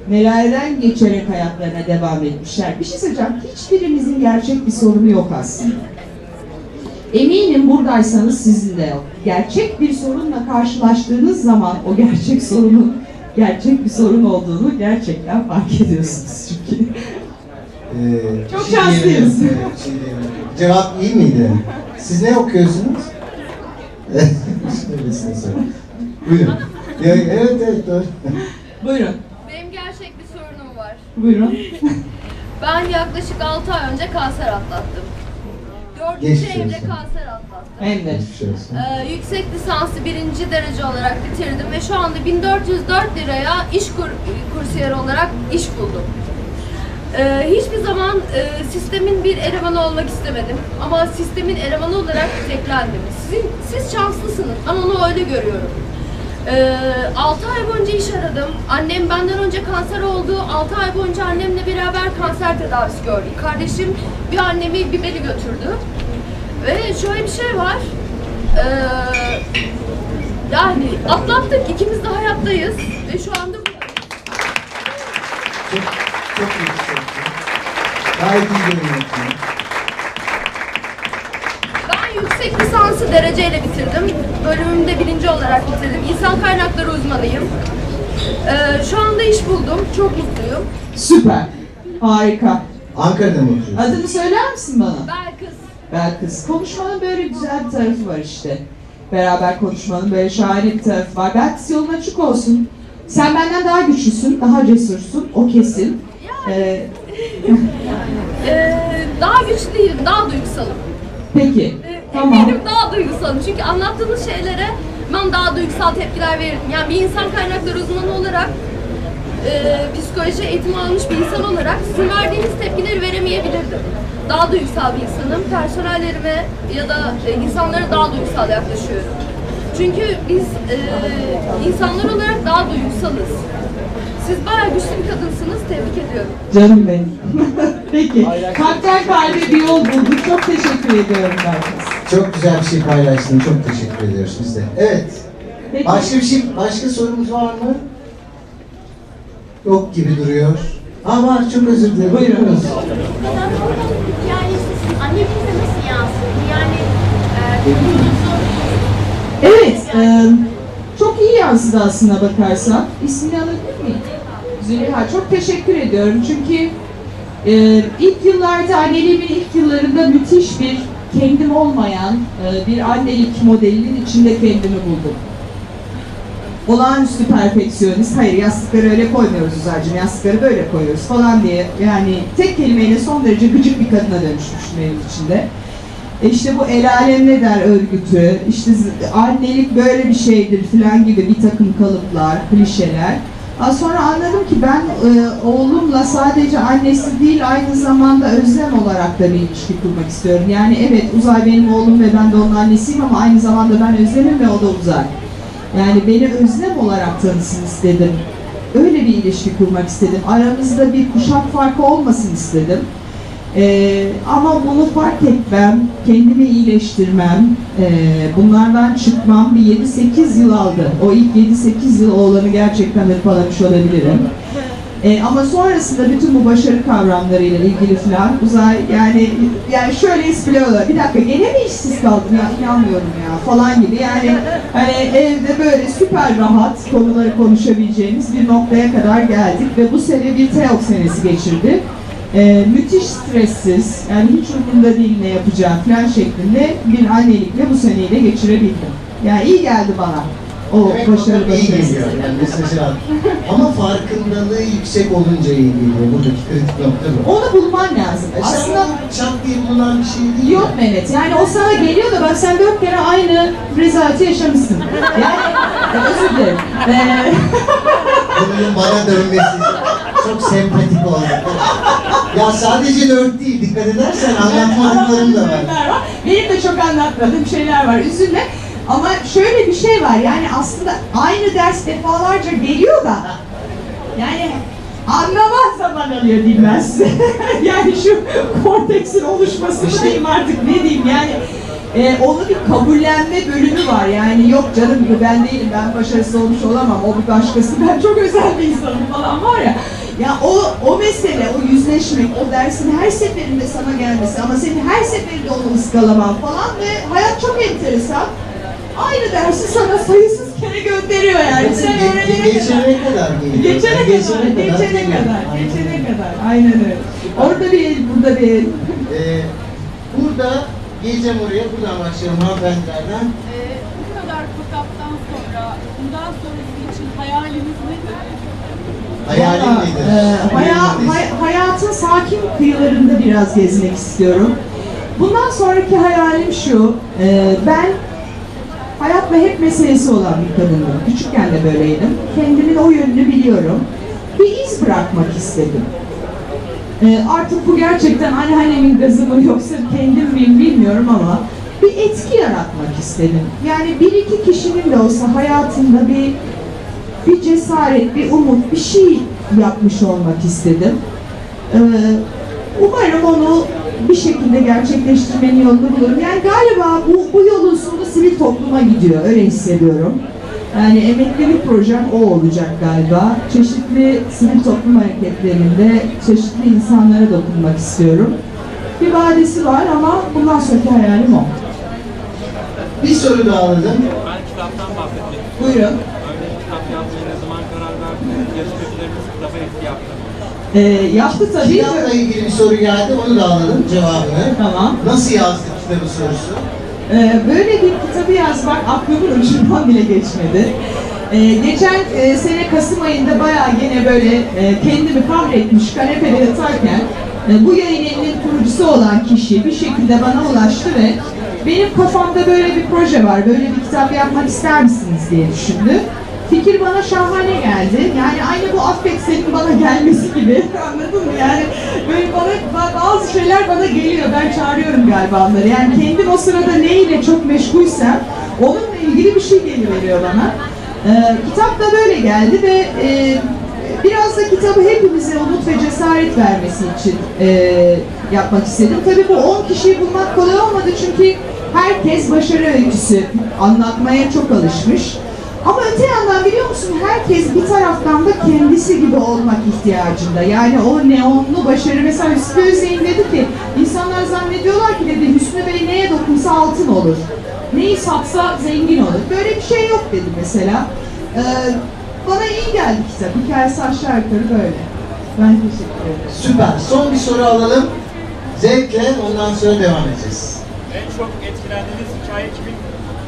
nelerden geçerek hayatlarına devam etmişler. Bir şey söyleyeceğim, hiçbirimizin gerçek bir sorunu yok aslında. Eminim buradaysanız sizin de yok. Gerçek bir sorunla karşılaştığınız zaman o gerçek sorunun gerçek bir sorun olduğunu gerçekten fark ediyorsunuz çünkü. Ee, Çok bir şey şanslıyız. diyebilirim, evet, bir şey diyebilirim. Cevap iyi miydi? Siz ne okuyorsunuz? Şöylesine sorayım. Buyurun. Ya, evet evet doğru. Buyurun. Benim gerçek bir sorunum var. Buyurun. Ben yaklaşık altı ay önce kanser atlattım. Dördüncü Geçmiş evre olsun. kanser atlattım. Hem de. Geçmiş olsun. Ee, yüksek lisansı birinci derece olarak bitirdim ve şu anda bin dört yüz dört liraya iş kur, kursiyeri olarak iş buldum. Ee, hiçbir zaman e, sistemin bir elemanı olmak istemedim ama sistemin elemanı olarak teklendim. Sizin, siz şanslısınız, ben onu öyle görüyorum. Ee, altı ay boyunca iş aradım. Annem benden önce kanser oldu. altı ay boyunca annemle beraber kanser tedavisi gördük. Kardeşim bir annemi bir beni götürdü. Ve şöyle bir şey var. Ee, yani atlattık. İkimiz de hayattayız. Ve şu anda buradayız. Çok, çok iyi bir şey. Gayet iyi görünüyorsun. Ben yüksek lisansı dereceyle bitirdim. Bölümümde birinci olarak bitirdim. İnsan kaynakları uzmanıyım. Ee, şu anda iş buldum. Çok mutluyum. Süper. Harika. Ankara'da mı oturuyorsun? Adını söyler misin bana? Belkıs. Belkıs. Konuşmanın böyle güzel bir tarafı var işte. Beraber konuşmanın böyle şahane bir tarafı var. Belkıs yolun açık olsun. Sen benden daha güçlüsün, daha cesursun. O kesin. Ee, Ee, daha güçlü değilim, daha duygusalım. peki. Ee, Tamam. Eminim daha duygusalım. Çünkü anlattığınız şeylere ben daha duygusal tepkiler veririm. Yani bir insan kaynakları uzmanı olarak, e, psikoloji eğitimi almış bir insan olarak sizin verdiğiniz tepkileri veremeyebilirdim. Daha duygusal bir insanım. Personellerime ya da e, insanlara daha duygusal yaklaşıyorum. Çünkü biz e, insanlar olarak daha duygusalız. Siz bayağı güçlü bir kadınsınız. Tebrik ediyorum. Canım benim. Peki. Kalpten kalbe bir yol bulduk. Çok teşekkür ediyorum Belkıs. Çok güzel bir şey paylaştın. Çok teşekkür ediyoruz biz de. Evet. Peki. Başka bir şey, başka sorumuz var mı? Yok gibi duruyor. Ama çok özür dilerim. Buyurun. Yani siz annenize nasıl yansıdı? Yani e, çocuğunuzu Evet. E, çok iyi yansıdı aslına bakarsan. İsmini alabilir miyim? Züleyha. Çok teşekkür ediyorum. Çünkü e, ilk yıllarda, anneliğimin ilk yıllarında müthiş bir kendim olmayan e, bir annelik modelinin içinde kendimi buldum. Olağanüstü perfeksiyonist, hayır yastıkları öyle koymuyoruz Uzaycığım, yastıkları böyle koyuyoruz falan diye, yani tek kelimeyle son derece gıcık bir kadına dönüşmüştüm benim içinde. E işte bu el alem ne der örgütü, işte annelik böyle bir şeydir filan gibi bir takım kalıplar, klişeler. Daha sonra anladım ki ben e, oğlumla sadece annesi değil, aynı zamanda özlem olarak da bir ilişki kurmak istiyorum. Yani evet, Uzay benim oğlum ve ben de onun annesiyim ama aynı zamanda ben Özlem'im ve o da Uzay. Yani beni özlem olarak tanısın istedim. Öyle bir ilişki kurmak istedim. Aramızda bir kuşak farkı olmasın istedim. Ee, ama bunu fark etmem, kendimi iyileştirmem, e, bunlardan çıkmam bir yedi sekiz yıl aldı. O ilk yedi sekiz yıl oğlanı gerçekten hırpalamış olabilirim. E, ama sonrasında bütün bu başarı kavramlarıyla ilgili falan Uzay yani yani şöyle espriyorlar. Bir dakika gene mi işsiz kaldım ya, inanmıyorum ya falan gibi. Yani hani evde böyle süper rahat konuları konuşabileceğimiz bir noktaya kadar geldik ve bu sene bir TEOK senesi geçirdi. E, müthiş stressiz, yani hiç umurumda değil ne yapacağım falan şeklinde bir annelikle bu seneyi de geçirebildim. Yani iyi geldi bana. O Demek başarı o da iyi başarısız. geliyor yani mesajı al. Ama farkındalığı yüksek olunca iyi geliyor. Buradaki kritik nokta bu. Onu bulman lazım. Aslında Aslında çat diye bulunan bir şey değil. yok Mehmet. Yani o sana geliyor da bak sen dört kere aynı rezaleti yaşamışsın. Yani e, özür dilerim. Ee, Bunun bana dönmesi çok sempatik oldu. Ya sadece dört değil, dikkat edersen anlatmadıklarım da var. Benim de çok anlatmadığım şeyler var. Üzülme. Ama şöyle bir şey var. Yani aslında aynı ders defalarca geliyor da yani anlamaz zaman alıyor diyeyim ben size. Yani şu korteksin oluşması mı diyeyim artık ne diyeyim yani e, onu bir kabullenme bölümü var. Yani yok canım ben değilim, ben başarısız olmuş olamam, o bir başkası, ben çok özel bir insanım falan var ya. Ya o o mesele, o yüzleşmek, o dersin her seferinde sana gelmesi ama senin her seferinde onu ıskalaman falan ve hayat çok enteresan. Aynı dersi sana sayısız kere gönderiyor yani. Sen Ge- öğrenene Geçene kadar. kadar geliyor. Geçene kadar, geçene kadar, Aynen. geçene kadar. Aynen öyle. Orada bir el, burada bir el. Ee, burada geleceğim oraya, buradan başlayalım hanımefendilerden. Ee, bu kadar fırsattan sonra, bundan sonrası için hayaliniz nedir? Hayalin Valla, nedir? e, haya- Hayalin nedir? hay- hayatın sakin kıyılarında biraz gezmek istiyorum. Bundan sonraki hayalim şu, e, ben hayatla hep meselesi olan bir kadınım. Küçükken de böyleydim. Kendimin o yönünü biliyorum. Bir iz bırakmak istedim. E, artık bu gerçekten anneannemin gazı mı yoksa kendim miyim bilmiyorum ama bir etki yaratmak istedim. Yani bir iki kişinin de olsa hayatında bir bir cesaret, bir umut, bir şey yapmış olmak istedim. Ee, umarım onu bir şekilde gerçekleştirmenin yolunu bulurum. Yani galiba bu, bu yolun sonu sivil topluma gidiyor, öyle hissediyorum. Yani emeklilik projem o olacak galiba. Çeşitli sivil toplum hareketlerinde çeşitli insanlara dokunmak istiyorum. Bir vadesi var ama bundan sonraki hayalim o. Bir soru daha alalım. Ben kitaptan bahsetmek istiyorum. Buyurun. Örneğin kitap yazmaya ne zaman karar verdiniz? Yarışmacılarımız kitaba etki yaptı. Ee, yaptı tabii. Kitapla ilgili bir soru geldi, onu da alalım cevabını. Tamam. Nasıl yazdık kitabı sorusu? Ee, böyle bir kitabı yazmak aklımın ucundan bile geçmedi. Ee, geçen e, sene Kasım ayında bayağı yine böyle e, kendimi kahretmiş kanepede yatarken e, bu yayın evinin kurucusu olan kişi bir şekilde bana ulaştı ve benim kafamda böyle bir proje var, böyle bir kitap yapmak ister misiniz diye düşündü. Fikir bana şahane geldi. Yani aynı bu Affet Senin bana gelmesi gibi. Anladın mı? Yani böyle bana bazı şeyler bana geliyor. Ben çağırıyorum galiba onları. Yani kendim o sırada neyle çok meşgulsem onunla ilgili bir şey geliveriyor bana. Ee, kitap da böyle geldi ve e, biraz da kitabı hepimize umut ve cesaret vermesi için e, yapmak istedim. Tabii bu on kişiyi bulmak kolay olmadı çünkü herkes başarı öyküsü anlatmaya çok alışmış. Ama öte yandan biliyor musun herkes bir taraftan da kendisi gibi olmak ihtiyacında. Yani o neonlu başarı, mesela Hüsnü Özey'in dedi ki insanlar zannediyorlar ki dedi Hüsnü Bey neye dokunsa altın olur. Neyi satsa zengin olur. Böyle bir şey yok dedi mesela. Ee, bana iyi geldi kitap. Hikayesi aşağı yukarı böyle. Ben teşekkür ederim. Süper. Son bir soru alalım. Zevkle ondan sonra devam edeceğiz. En çok etkilendiğiniz hikaye kimin?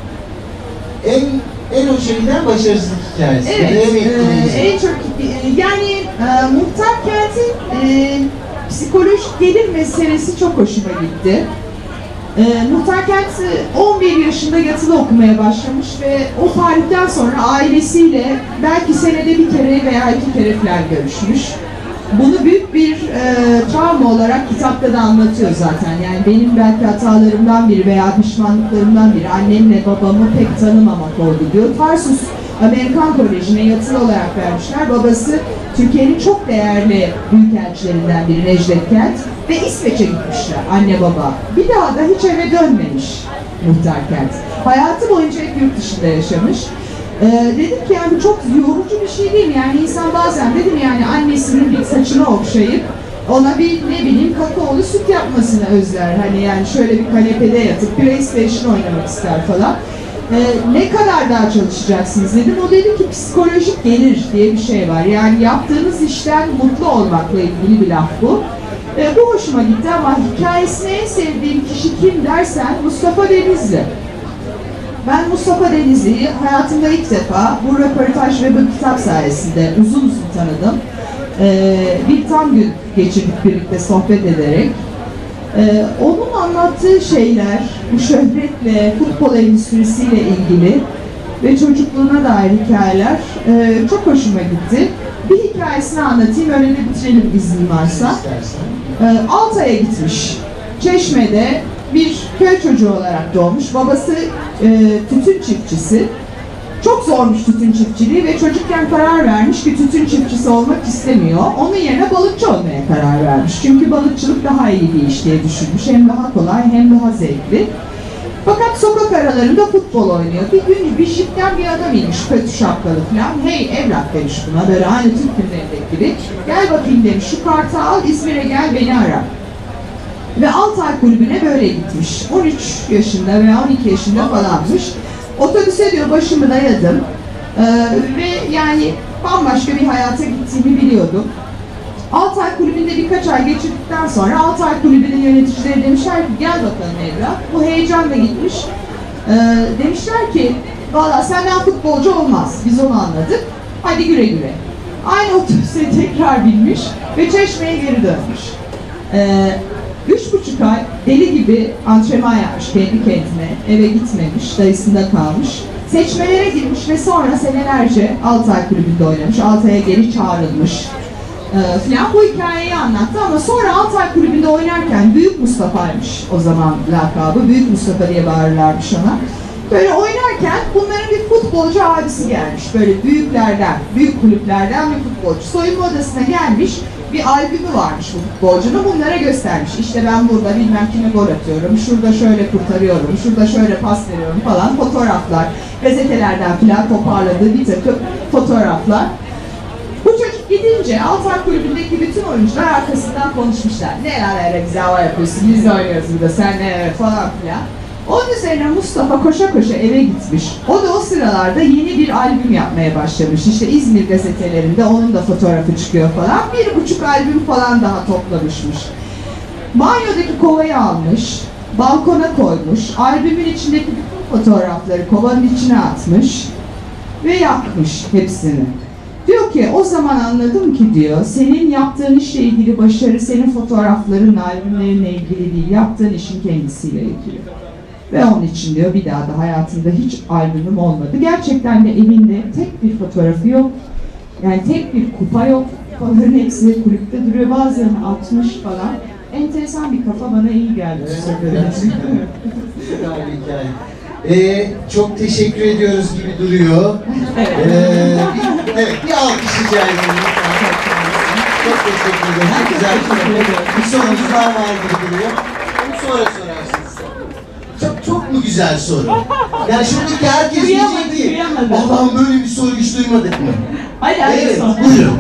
En en o şeyden başarısızlık hikayesi. Evet, En etkileyicisi. e, en çok e, yani e, Muhtar Kent'in e, psikolojik gelir meselesi çok hoşuma gitti. E, Muhtar Kent on bir yaşında yatılı okumaya başlamış ve o tarihten sonra ailesiyle belki senede bir kere veya iki kere falan görüşmüş. Bunu büyük bir e, travma olarak kitapta da anlatıyor zaten. Yani benim belki hatalarımdan biri veya pişmanlıklarımdan biri annemle babamı pek tanımamak oldu diyor. Tarsus Amerikan Koleji'ne yatılı olarak vermişler. Babası Türkiye'nin çok değerli büyükelçilerinden biri Necdet Kent ve İsveç'e gitmişler anne baba. Bir daha da hiç eve dönmemiş Muhtar Kent. Hayatı boyunca hep yurt dışında yaşamış. Ee, dedim ki yani çok yorucu bir şey değil mi? Yani insan bazen dedim yani annesinin bir saçını okşayıp ona bir ne bileyim kakaolu süt yapmasını özler. Hani yani şöyle bir kanepede yatıp PlayStation oynamak ister falan. Ee, ne kadar daha çalışacaksınız dedim. O dedi ki psikolojik gelir diye bir şey var. Yani yaptığınız işten mutlu olmakla ilgili bir laf bu. Ee, bu hoşuma gitti ama hikayesini en sevdiğim kişi kim dersen Mustafa Denizli. Ben Mustafa Denizli'yi hayatımda ilk defa bu röportaj ve bu kitap sayesinde uzun uzun tanıdım. Ee, bir tam gün geçirdik birlikte sohbet ederek. Ee, onun anlattığı şeyler, bu şöhretle, futbol endüstrisiyle ilgili ve çocukluğuna dair hikayeler e, çok hoşuma gitti. Bir hikayesini anlatayım, öyle de bitirelim izin varsa. Ee, Altay'a gitmiş. Çeşme'de bir köy çocuğu olarak doğmuş. Babası e, tütün çiftçisi. Çok zormuş tütün çiftçiliği ve çocukken karar vermiş ki tütün çiftçisi olmak istemiyor. Onun yerine balıkçı olmaya karar vermiş. Çünkü balıkçılık daha iyi bir iş diye düşünmüş. Hem daha kolay hem daha zevkli. Fakat sokak aralarında futbol oynuyor. Bir gün bir jipten bir adam inmiş, kötü şapkalı falan. Hey evlat demiş buna, böyle aynı Türk filmlerindeki gibi. Gel bakayım demiş, şu kartı al, İzmir'e gel beni ara. Ve Altay Kulübü'ne böyle gitmiş. on üç yaşında veya on iki yaşında falanmış. Otobüse diyor başımı dayadım. Ee, ve yani bambaşka bir hayata gittiğimi biliyordum. Altay Kulübü'nde birkaç ay geçirdikten sonra Altay Kulübü'nün yöneticileri demişler ki gel bakalım evlat. Bu heyecanla gitmiş. Ee, demişler ki valla senden futbolcu olmaz. Biz onu anladık. Hadi güle güle. Aynı otobüse tekrar binmiş ve Çeşme'ye geri dönmüş. Ee, üç buçuk ay deli gibi antrenman yapmış kendi kendine. Eve gitmemiş, dayısında kalmış. Seçmelere girmiş ve sonra senelerce Altay Kulübü'nde oynamış. Altay'a geri çağrılmış. Ee, falan bu hikayeyi anlattı ama sonra Altay Kulübü'nde oynarken Büyük Mustafa'ymış o zaman lakabı. Büyük Mustafa diye bağırırlarmış ona. Böyle oynarken bunların bir futbolcu abisi gelmiş. Böyle büyüklerden, büyük kulüplerden bir futbolcu. Soyunma odasına gelmiş. Bir albümü varmış bu futbolcunun. Bunlara göstermiş. İşte ben burada bilmem kime gol atıyorum. Şurada şöyle kurtarıyorum. Şurada şöyle pas veriyorum falan. Fotoğraflar. Gazetelerden falan toparladığı bir takım fotoğraflar. Bu çocuk gidince Altay Kulübü'ndeki bütün oyuncular arkasından konuşmuşlar. Ne lan öyle güzel var yapıyorsun, biz de oynuyoruz burada, sen ne evet falan filan. Onun üzerine Mustafa koşa koşa eve gitmiş. O da o sıralarda yeni bir albüm yapmaya başlamış. İşte İzmir gazetelerinde onun da fotoğrafı çıkıyor falan. Bir buçuk albüm falan daha toplamışmış. Banyodaki kovayı almış, balkona koymuş, albümün içindeki bütün fotoğrafları kovanın içine atmış ve yakmış hepsini. Diyor ki o zaman anladım ki diyor, senin yaptığın işle ilgili başarı senin fotoğrafların, albümlerinle ilgili değil, yaptığın işin kendisiyle ilgili. Ve onun için diyor bir daha da hayatımda hiç albümüm olmadı. Gerçekten de evinde tek bir fotoğrafı yok. Yani tek bir kupa yok. Kupaların hepsi kulüpte duruyor. Bazılarını atmış falan. Enteresan bir kafa, bana iyi geldi. Evet, güzel bir hikaye. Ee, çok teşekkür ediyoruz gibi duruyor. Evet. Ee, bir, evet, bir alkış rica ederim. Çok teşekkür ederim. Çok güzel bir soru. Bir sorunuz daha var gibi duruyor. Onu sonra sorarsınız. Çok çok mu güzel soru? Yani şuradaki herkes diyecek ki Allah'ım böyle bir soru hiç duymadık mı? Hayır, hayır, evet, sor. buyurun.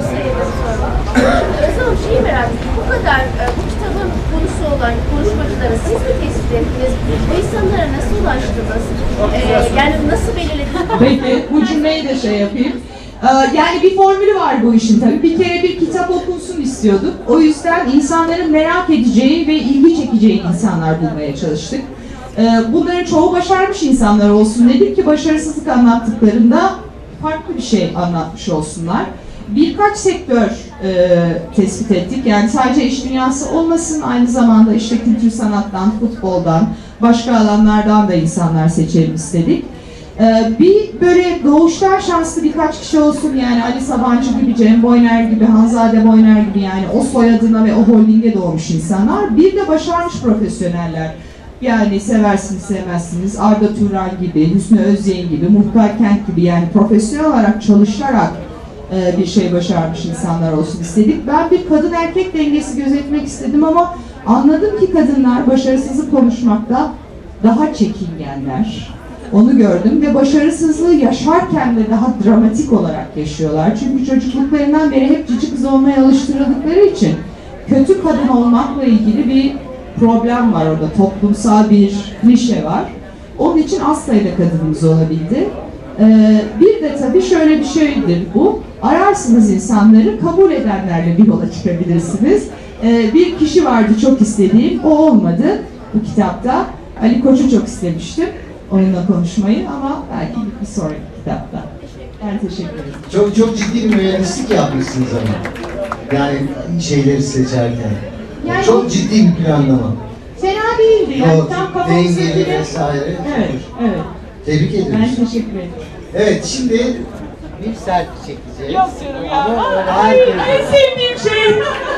Özlem şeyi merak ettim. Bu kadar e, bu kitabın konusu olan konuşmacıları siz mi tespit ettiniz? Bu insanlara nasıl ulaştınız? E, yani nasıl belirlediniz? Peki, bu cümleyi de şey yapayım. Ee, yani bir formülü var bu işin tabii. Bir kere bir kitap okunsun istiyorduk. O yüzden insanların merak edeceği ve ilgi çekeceği insanlar bulmaya çalıştık. Ee, bunların çoğu başarmış insanlar olsun dedik ki başarısızlık anlattıklarında farklı bir şey anlatmış olsunlar. Birkaç sektör e, tespit ettik. Yani sadece iş dünyası olmasın, aynı zamanda işte kültür sanattan, futboldan, başka alanlardan da insanlar seçelim istedik. Ee, bir böyle doğuştan şanslı birkaç kişi olsun, yani Ali Sabancı gibi, Cem Boyner gibi, Hanzade Boyner gibi, yani o soyadına ve o holdinge doğmuş insanlar. Bir de başarmış profesyoneller. Yani seversiniz sevmezsiniz, Arda Turan gibi, Hüsnü Özyeğin gibi, Muhtar Kent gibi, yani profesyonel olarak çalışarak e, bir şey başarmış insanlar olsun istedik. Ben bir kadın erkek dengesi gözetmek istedim ama anladım ki kadınlar başarısızlık konuşmakta daha çekingenler. Onu gördüm ve başarısızlığı yaşarken de daha dramatik olarak yaşıyorlar. Çünkü çocukluklarından beri hep cici kız olmaya alıştırıldıkları için kötü kadın olmakla ilgili bir problem var orada, toplumsal bir klişe var. Onun için az sayıda kadınımız olabildi. Ee, bir de tabii şöyle bir şeydir bu, ararsınız insanları, kabul edenlerle bir yola çıkabilirsiniz. Ee, bir kişi vardı çok istediğim, o olmadı bu kitapta. Ali Koç'u çok istemiştim onunla konuşmayı ama belki bir sonraki kitapta. Ben teşekkür ederim. Çok çok ciddi bir mühendislik yapmışsınız ama. Yani şeyleri seçerken. Yani çok o- ciddi bir planlama. Fena değildi yani, Yok, tam dengeli kafamızdakini... vesaire. Evet, evet. Tebrik Ben ediyoruz. teşekkür ederim. Evet, şimdi Bir selfie çekeceğiz. Yok canım ya. Ama öyle Ay, herkes- en sevdiğim şey.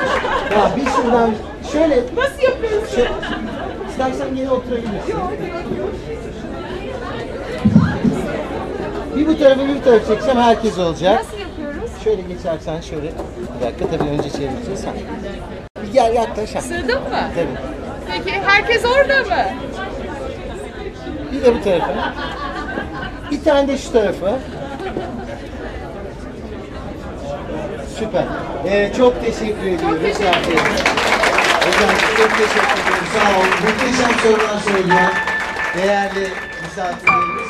Ya bir şuradan şöyle Nasıl yapıyorsun? şöyle, istersen yine oturabilirsin. Bir bu tarafa bir bu tarafa çekeceğim, herkes olacak. Nasıl yapıyoruz? Şöyle geçersen şöyle, bir dakika tabii önce çevireceğiz. Ha. Bir gel yaklaş. Ha. Sığdın mı? Tabii. Peki herkes orada mı? Bir de bu tarafa. Bir tane de şu tarafa. Süper. Ee, çok teşekkür ediyoruz. Çok teşekkür ederim. Hocam çok teşekkür ederim. Sağ olun. Muhteşem sorular soruyor. Değerli misafirlerimiz.